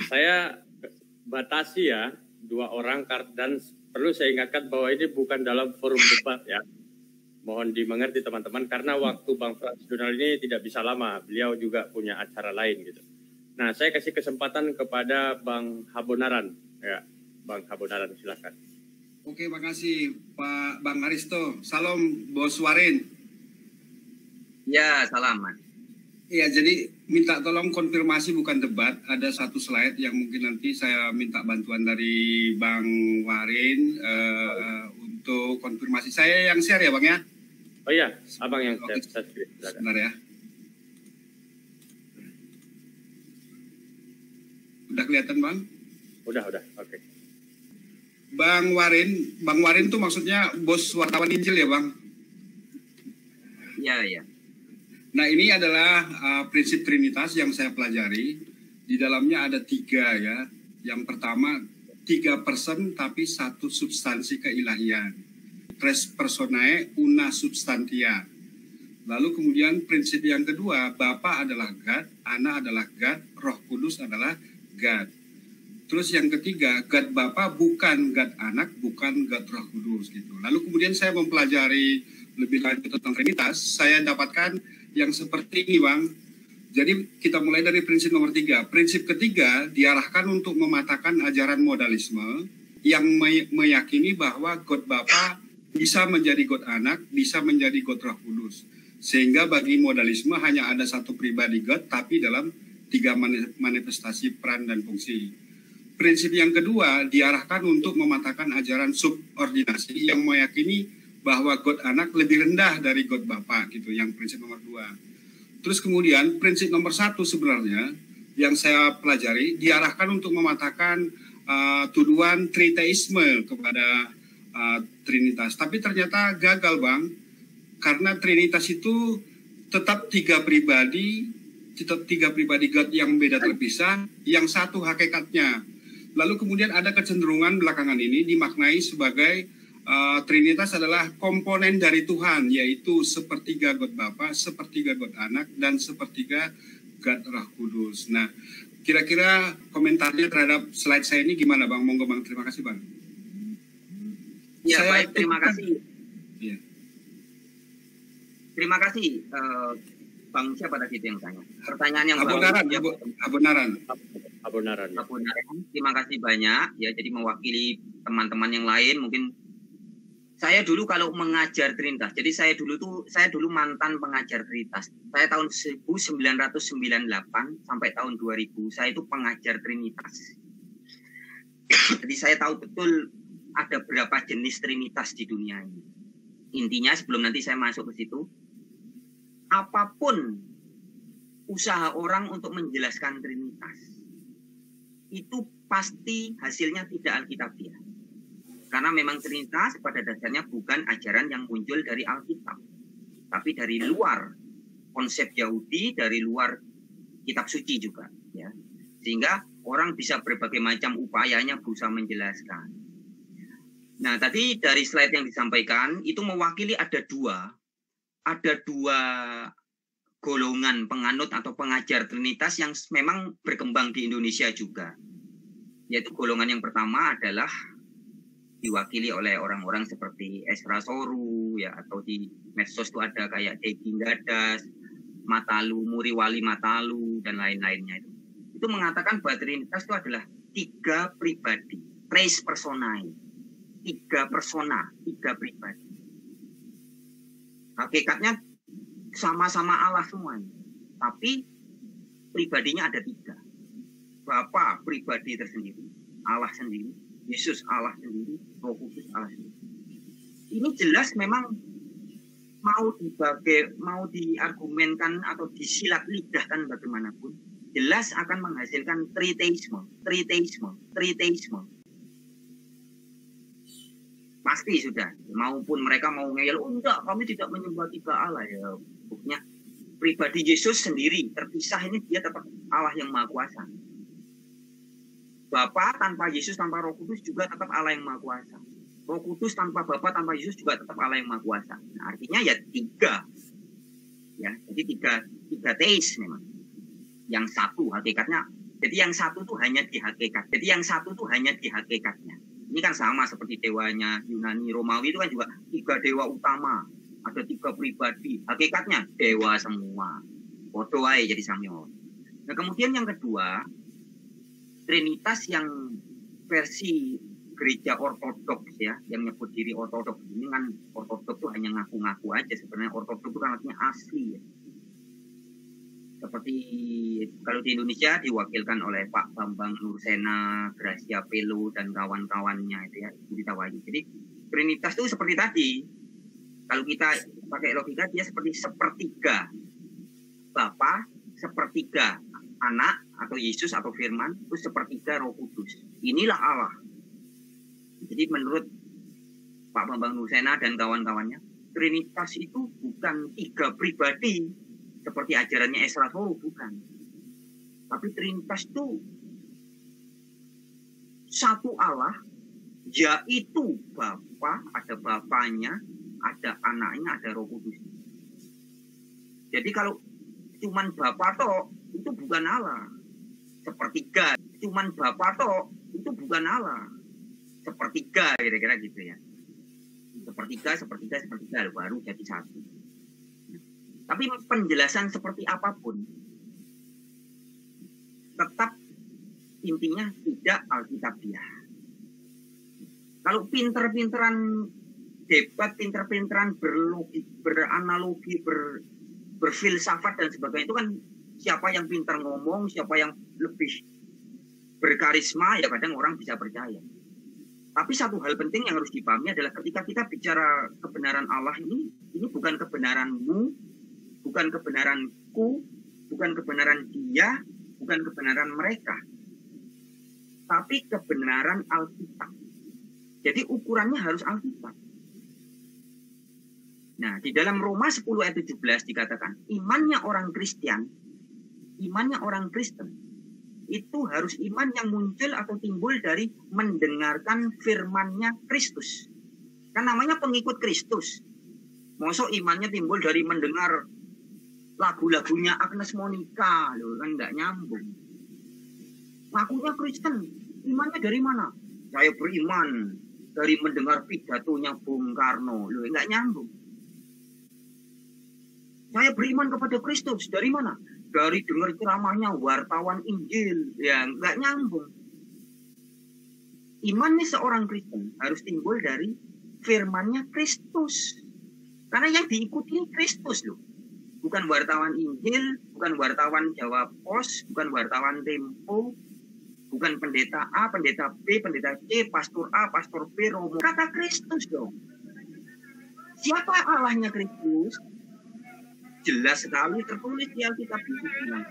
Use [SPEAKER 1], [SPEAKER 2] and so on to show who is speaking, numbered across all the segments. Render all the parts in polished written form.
[SPEAKER 1] Saya batasi ya 2 orang, dan perlu saya ingatkan bahwa ini bukan dalam forum debat ya. Mohon dimengerti teman-teman, karena waktu Bang Frans Donald ini tidak bisa lama, beliau juga punya acara lain gitu. Nah, saya kasih kesempatan kepada Bang Habonaran ya. Bang Habonaran, silakan.
[SPEAKER 2] Oke, makasih Pak Bang Aristo. Salam Bos Warin.
[SPEAKER 3] Ya, salam Mas.
[SPEAKER 2] Iya, jadi minta tolong konfirmasi bukan debat. Ada satu slide yang mungkin nanti saya minta bantuan dari Bang Warin untuk konfirmasi. Saya yang share ya Bang ya?
[SPEAKER 1] Oh iya, Abang yang
[SPEAKER 2] share. Sebentar ya. Udah kelihatan Bang?
[SPEAKER 1] Udah, oke.
[SPEAKER 2] Bang Warin tuh maksudnya bos wartawan Injil ya Bang?
[SPEAKER 3] Iya.
[SPEAKER 2] Nah, ini adalah prinsip Trinitas yang saya pelajari. Di dalamnya ada 3 ya. Yang pertama, 3 person tapi 1 substansi keilahian. Tres personae una substantia. Lalu kemudian prinsip yang kedua, Bapa adalah God, Anak adalah God, Roh Kudus adalah God. Terus yang ketiga, God Bapa bukan God Anak, bukan God Roh Kudus gitu. Lalu kemudian saya mempelajari lebih lanjut tentang Trinitas, saya dapatkan yang seperti ini Bang. Jadi kita mulai dari prinsip nomor 3. Prinsip ketiga diarahkan untuk mematahkan ajaran modalisme yang meyakini bahwa God Bapa bisa menjadi God Anak, bisa menjadi God Roh Kudus. Sehingga bagi modalisme hanya ada satu pribadi God, tapi dalam 3 manifestasi peran dan fungsi. Prinsip yang kedua diarahkan untuk mematahkan ajaran subordinasi yang meyakini bahwa God Anak lebih rendah dari God Bapa gitu, yang prinsip nomor 2. Terus kemudian prinsip nomor 1 sebenarnya yang saya pelajari diarahkan untuk mematahkan tuduhan triteisme kepada Trinitas. Tapi ternyata gagal Bang, karena Trinitas itu tetap 3 pribadi God yang beda terpisah, yang satu hakikatnya. Lalu kemudian ada kecenderungan belakangan ini dimaknai sebagai Trinitas adalah komponen dari Tuhan, yaitu sepertiga God Bapa, sepertiga God Anak, dan sepertiga God Roh Kudus. Nah, kira-kira komentarnya terhadap slide saya ini gimana Bang? Monggo Bang, terima kasih Bang.
[SPEAKER 3] Ya, baik, terima kasih.
[SPEAKER 2] Ya.
[SPEAKER 3] Terima kasih, Bang, siapa tadi itu yang tanya? Pertanyaan yang
[SPEAKER 1] Abonaran.
[SPEAKER 3] Terima kasih banyak ya. Jadi mewakili teman-teman yang lain, mungkin saya dulu kalau mengajar Trinitas, jadi saya dulu mantan pengajar Trinitas. Saya tahun 1998 sampai tahun 2000 saya itu pengajar Trinitas. Jadi saya tahu betul ada berapa jenis Trinitas di dunia ini. Intinya sebelum nanti saya masuk ke situ, apapun usaha orang untuk menjelaskan Trinitas, itu pasti hasilnya tidak alkitabiah. Karena memang Trinitas pada dasarnya bukan ajaran yang muncul dari Alkitab, tapi dari luar konsep Yahudi, dari luar kitab suci juga, ya. Sehingga orang bisa berbagai macam upayanya berusaha menjelaskan. Nah, tadi dari slide yang disampaikan itu mewakili ada dua golongan penganut atau pengajar Trinitas yang memang berkembang di Indonesia juga. Yaitu golongan yang pertama adalah diwakili oleh orang-orang seperti Esra Soru ya, atau di medsos itu ada kayak Egi Gadas, Matalu, Muriwali Matalu dan lain-lainnya itu mengatakan bahwa Trinitas itu adalah 3 pribadi, tres personae, 3 persona, 3 pribadi. Hakikatnya sama-sama Allah semuanya, tapi pribadinya ada 3. Bapa pribadi tersendiri, Allah sendiri, Yesus Allah sendiri, Roh Kudus Allah sendiri. Ini jelas memang mau diargumenkan atau disilat lidahkan bagaimanapun, jelas akan menghasilkan triteisme. Pasti sudah, maupun mereka mau ngeyel, oh enggak, kami tidak menyembah 3 Allah ya. Buktinya pribadi Yesus sendiri terpisah, ini dia tetap Allah yang Maha Kuasa. Bapa tanpa Yesus, tanpa Roh Kudus juga tetap Allah yang Maha Kuasa. Roh Kudus tanpa Bapa, tanpa Yesus juga tetap Allah yang Maha Kuasa. Nah, artinya ya 3. Ya, jadi 3 teis memang. Yang satu hakikatnya Jadi yang satu tuh hanya di hakikat. Jadi yang satu tuh hanya di hakikatnya. Ini kan sama seperti dewanya Yunani, Romawi itu kan juga 3 dewa utama. Ada 3 pribadi. Hakikatnya dewa semua. Foto aja jadi samyo. Nah kemudian yang kedua, Trinitas yang versi gereja ortodoks ya, yang nyebut diri ortodoks. Ini kan ortodoks itu hanya ngaku-ngaku aja. Sebenarnya ortodoks itu kan artinya asli ya. Seperti kalau di Indonesia diwakilkan oleh Pak Bambang Nursena, Gracia Pelo, dan kawan-kawannya itu ya, Budi Tawayu. Jadi Trinitas itu seperti tadi. Kalau kita pakai logika, dia seperti sepertiga Bapa, sepertiga Anak atau Yesus atau Firman, itu sepertiga Roh Kudus. Inilah Allah. Jadi menurut Pak Bambang Nursena dan kawan-kawannya, Trinitas itu bukan 3 pribadi seperti ajarannya Esra Solo, bukan. Tapi Trinitas itu satu Allah, yaitu Bapa, ada Bapanya, ada Anaknya, ada Roh Kudus. Jadi kalau cuman Bapa toh, itu bukan Allah. Sepertiga, cuman Bapa toh, itu bukan Allah. Sepertiga, kira-kira gitu ya. Sepertiga, baru jadi satu. Tapi penjelasan seperti apapun, tetap intinya tidak alkitabiah. Kalau pinter-pinteran debat, pinter-pinteran beranalogi, berfilsafat dan sebagainya, itu kan siapa yang pintar ngomong, siapa yang lebih berkarisma, ya kadang orang bisa percaya. Tapi satu hal penting yang harus dipahami adalah ketika kita bicara kebenaran Allah ini bukan kebenaranmu, bukan kebenaranku, bukan kebenaran dia, bukan kebenaran mereka, tapi kebenaran Alkitab. Jadi ukurannya harus Alkitab. Nah, di dalam Roma 10 ayat 17 dikatakan, imannya orang Kristen itu harus iman yang muncul atau timbul dari mendengarkan firman-Nya Kristus. Kan namanya pengikut Kristus. Mosok imannya timbul dari mendengar lagu-lagunya Agnes Monica, loh, kan nggak nyambung. Ngakunya Kristen, imannya dari mana? Saya beriman dari mendengar pidatonya Bung Karno, loh, nggak nyambung. Saya beriman kepada Kristus, dari mana? Dari dengar ceramahnya wartawan Injil, ya nggak nyambung. Imannya seorang Kristen harus timbul dari firman-Nya Kristus. Karena yang diikuti Kristus loh. Bukan wartawan Injil, bukan wartawan Jawa Pos, bukan wartawan Tempo, bukan pendeta A, pendeta B, pendeta C, pastor A, pastor B, Romo. Kata Kristus dong. Siapa Allahnya Kristus? Jelas sekali tertulis di Alkitab itu bilang,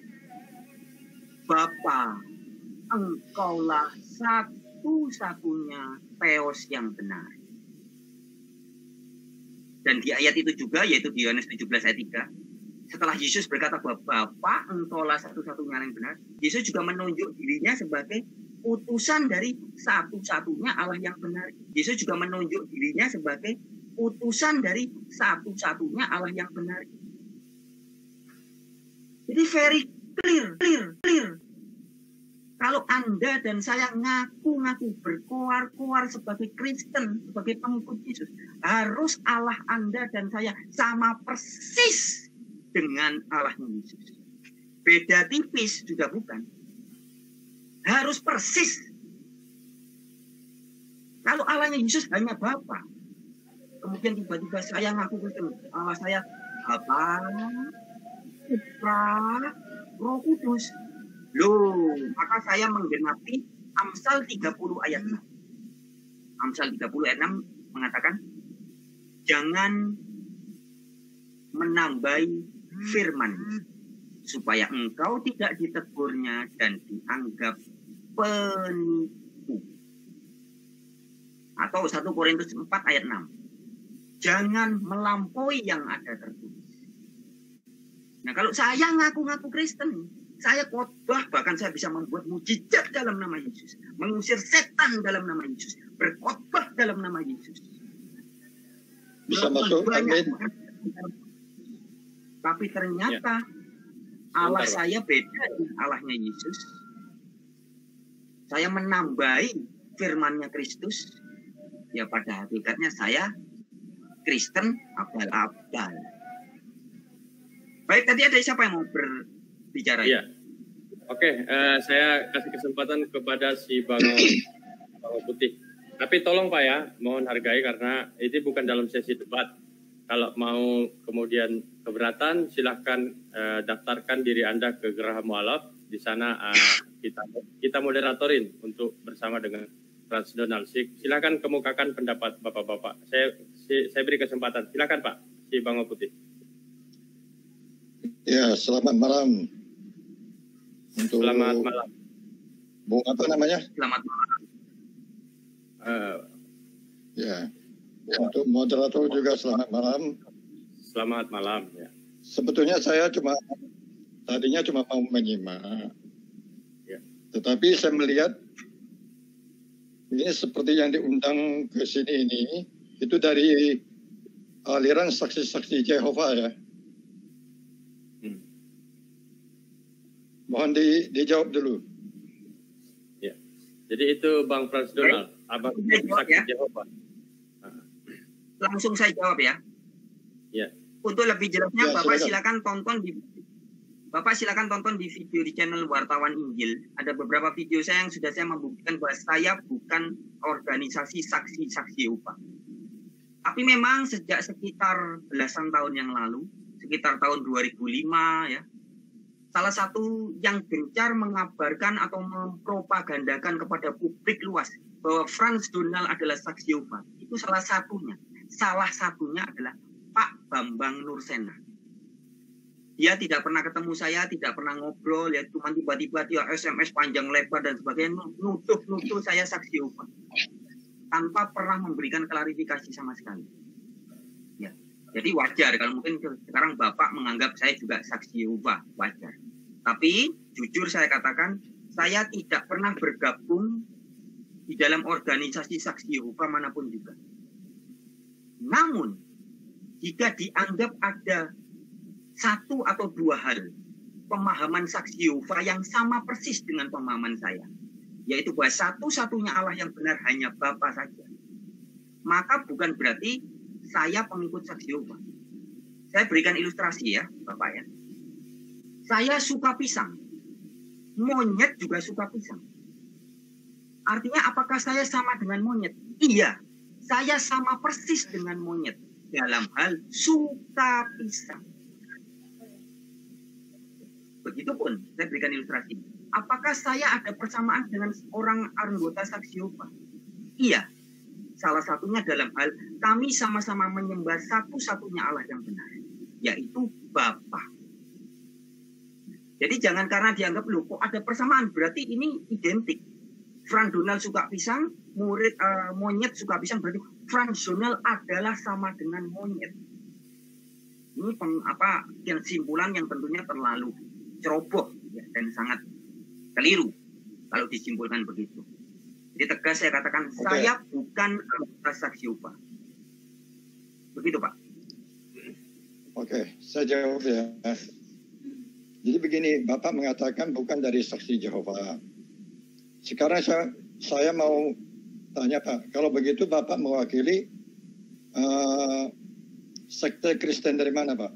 [SPEAKER 3] Bapa, Engkaulah satu-satunya Theos yang benar. Dan di ayat itu juga, yaitu di Yohanes 17 ayat 3, setelah Yesus berkata bahwa Bapa, Engkaulah satu-satunya yang benar, Yesus juga menunjuk dirinya sebagai utusan dari satu-satunya Allah yang benar. Yesus juga menunjuk dirinya sebagai utusan dari satu-satunya Allah yang benar. Jadi very clear. Kalau Anda dan saya ngaku-ngaku berkoar-koar sebagai Kristen, sebagai pengikut Yesus, harus Allah Anda dan saya sama persis dengan Allahnya Yesus. Beda tipis juga bukan. Harus persis. Kalau Allahnya Yesus hanya Bapa, kemudian tiba-tiba saya ngaku Kristen, Allah saya Bapa, Putra, Roh Kudus. Loh, maka saya menggenapi Amsal 30 ayat 6. Amsal 30 ayat 6 mengatakan, jangan menambahi firman, supaya engkau tidak ditegurnya dan dianggap penipu. Atau 1 Korintus 4 ayat 6. Jangan melampaui yang ada tertulis. Nah, kalau saya ngaku-ngaku Kristen, saya khotbah, bahkan saya bisa membuat mujizat dalam nama Yesus, mengusir setan dalam nama Yesus, berkhotbah dalam nama Yesus.
[SPEAKER 4] Bisa masuk, amin.
[SPEAKER 3] Tapi ternyata Allah
[SPEAKER 1] Pak.
[SPEAKER 3] saya beda dengan Allahnya Yesus. Saya menambahi firman-Nya Kristus. Ya pada hakikatnya saya Kristen abal-abal. Baik, tadi ada siapa yang mau berbicara?
[SPEAKER 1] Iya. Oke, saya kasih kesempatan kepada si Bang Putih. Tapi tolong Pak ya, mohon hargai karena ini bukan dalam sesi debat. Kalau mau kemudian keberatan, silahkan daftarkan diri Anda ke Geraha Mualaf. Di sana kita moderatorin untuk bersama dengan Transjurnal. Silahkan kemukakan pendapat Bapak-Bapak. Saya beri kesempatan. Silahkan Pak, si Bang Putih.
[SPEAKER 4] Ya, selamat malam.
[SPEAKER 1] Selamat malam.
[SPEAKER 4] Bung apa namanya?
[SPEAKER 3] Selamat malam.
[SPEAKER 4] Ya. Untuk moderator juga selamat malam.
[SPEAKER 1] Selamat malam. Ya.
[SPEAKER 4] Sebetulnya saya tadinya cuma mau menyimak.
[SPEAKER 1] Ya.
[SPEAKER 4] Tetapi saya melihat ini seperti yang diundang ke sini ini itu dari aliran saksi-saksi Jehovah ya. Mohon dijawab dulu.
[SPEAKER 1] Ya. Jadi itu Bang Frans Donald, Abang saksi
[SPEAKER 3] ya.
[SPEAKER 1] Jehovah.
[SPEAKER 3] Langsung saya jawab ya.
[SPEAKER 1] Ya.
[SPEAKER 3] Untuk lebih jelasnya
[SPEAKER 4] Ya,
[SPEAKER 3] Bapak
[SPEAKER 4] silakan.
[SPEAKER 3] silakan tonton di video di channel Wartawan Injil. Ada beberapa video saya yang sudah saya membuktikan bahwa saya bukan organisasi saksi-saksi Jehovah. Tapi memang sejak sekitar belasan tahun yang lalu, sekitar tahun 2005 ya, salah satu yang gencar mengabarkan atau mempropagandakan kepada publik luas bahwa Frans Donald adalah saksi Jehovah. Itu salah satunya. Salah satunya adalah Pak Bambang Nursena. Dia tidak pernah ketemu saya, tidak pernah ngobrol, ya cuma tiba-tiba dia SMS panjang lebar dan sebagainya, nuduh saya saksi Jehovah. Tanpa pernah memberikan klarifikasi sama sekali. Ya. Jadi wajar kalau mungkin sekarang Bapak menganggap saya juga saksi Jehovah, wajar. Tapi jujur saya katakan, saya tidak pernah bergabung di dalam organisasi saksi Jehovah manapun juga. Namun, jika dianggap ada satu atau dua hal pemahaman saksi Jehovah yang sama persis dengan pemahaman saya, yaitu bahwa satu-satunya Allah yang benar hanya Bapa saja, maka bukan berarti saya pengikut saksi Jehovah. Saya berikan ilustrasi ya, Bapak ya. Saya suka pisang. Monyet juga suka pisang. Artinya apakah saya sama dengan monyet? Iya, saya sama persis dengan monyet dalam hal suka pisang. Begitupun saya berikan ilustrasi. Apakah saya ada persamaan dengan orang anggota saksi Jehovah? Iya. Salah satunya dalam hal kami sama-sama menyembah satu-satunya Allah yang benar, yaitu Bapa. Jadi jangan karena dianggap loh kok ada persamaan, berarti ini identik. Frans Donald suka pisang, monyet suka pisang, berarti Frans Donald adalah sama dengan monyet. Ini kesimpulan yang tentunya terlalu ceroboh ya, dan sangat keliru kalau disimpulkan begitu. Jadi tegas saya katakan, saya bukan anggota saksi Jehovah. Begitu Pak.
[SPEAKER 4] Oke, saya jawab ya. Jadi begini, Bapak mengatakan bukan dari saksi Jehovah. Sekarang saya mau tanya Pak, kalau begitu Bapak mewakili sekte Kristen dari mana Pak?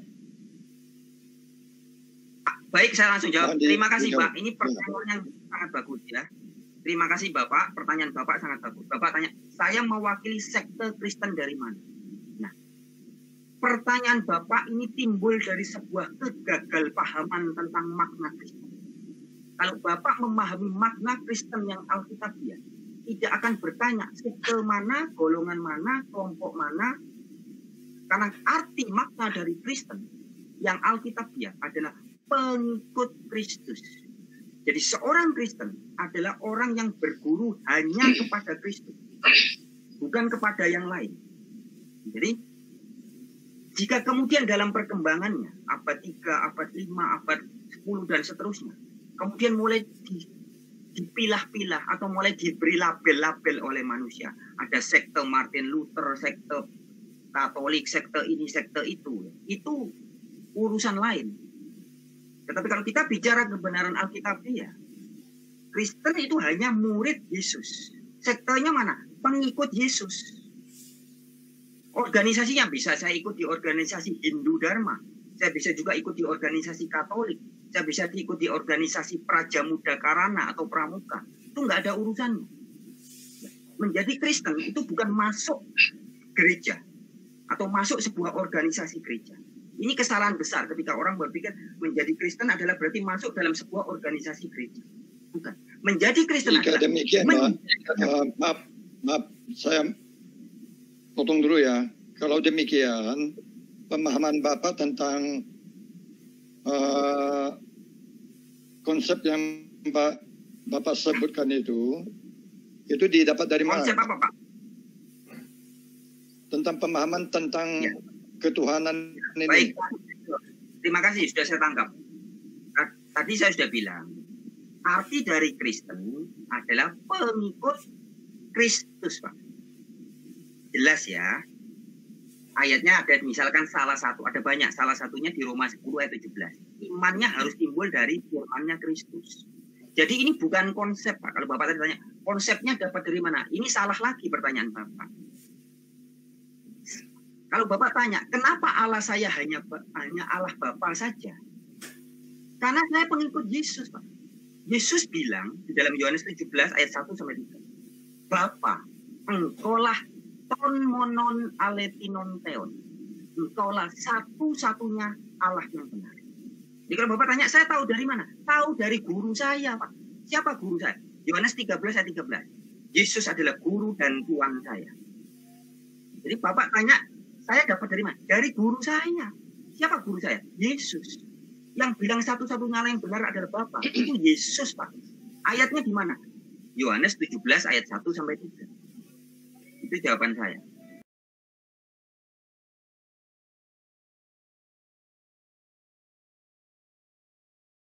[SPEAKER 3] Baik, saya langsung jawab. Terima kasih Pak. Ini pertanyaan yang sangat bagus ya. Terima kasih Bapak. Pertanyaan Bapak sangat bagus. Bapak tanya, saya mewakili sekte Kristen dari mana? Nah, pertanyaan Bapak ini timbul dari sebuah kegagalpahaman tentang makna Kristen. Kalau Bapak memahami makna Kristen yang Alkitabiah, tidak akan bertanya sekte mana, golongan mana, kelompok mana. Karena arti makna dari Kristen yang Alkitabiah adalah pengikut Kristus. Jadi seorang Kristen adalah orang yang berguru hanya kepada Kristus, bukan kepada yang lain. Jadi jika kemudian dalam perkembangannya abad 3, abad 5, abad 10 dan seterusnya, kemudian mulai dipilah-pilah atau mulai diberi label-label oleh manusia. Ada sekte Martin Luther, sekte Katolik, sekte ini, sekte itu urusan lain. Tetapi kalau kita bicara kebenaran Alkitabiah, Kristen itu hanya murid Yesus. Sektenya mana? Pengikut Yesus. Organisasinya bisa saya ikut di organisasi Hindu Dharma. Saya bisa juga ikut di organisasi Katolik. Saya bisa ikut di organisasi Praja Muda Karana atau Pramuka. Itu nggak ada urusannya. Menjadi Kristen itu bukan masuk gereja atau masuk sebuah organisasi gereja. Ini kesalahan besar ketika orang berpikir menjadi Kristen adalah berarti masuk dalam sebuah organisasi gereja. Bukan. Menjadi Kristen
[SPEAKER 4] jika
[SPEAKER 3] adalah
[SPEAKER 4] demikian, maaf, saya potong dulu ya. Kalau demikian, pemahaman Bapak tentang konsep yang Bapak sebutkan itu didapat dari mana?
[SPEAKER 3] Konsep apa, Pak?
[SPEAKER 4] Tentang pemahaman tentang ketuhanan ini.
[SPEAKER 3] Baik, terima kasih sudah saya tangkap. Tadi saya sudah bilang, arti dari Kristen adalah pengikut Kristus, Pak. Jelas ya. Ayatnya ada misalkan salah satu, ada banyak. Salah satunya di Roma 10 ayat 17. Imannya harus timbul dari firman-Nya Kristus. Jadi ini bukan konsep, Pak. Kalau Bapak tadi tanya, konsepnya dapat dari mana? Ini salah lagi pertanyaan Bapak. Kalau Bapak tanya, kenapa Allah saya hanya Allah Bapa saja? Karena saya pengikut Yesus, Pak. Yesus bilang di dalam Yohanes 17 ayat 1-3. Bapa, engkaulah ton monon alepinon theon. Engkaulah satu-satunya Allah yang benar. Jadi kalau Bapak tanya, saya tahu dari mana? Tahu dari guru saya, Pak. Siapa guru saya? Yohanes 13 ayat 13. Yesus adalah guru dan Tuhan saya. Jadi Bapak tanya, saya dapat dari mana? Dari guru saya. Siapa guru saya? Yesus. Yang bilang satu-satunya Allah yang benar adalah Bapa. Itu Yesus, Pak. Ayatnya di mana? Yohanes 17 ayat 1-3. Itu jawaban saya.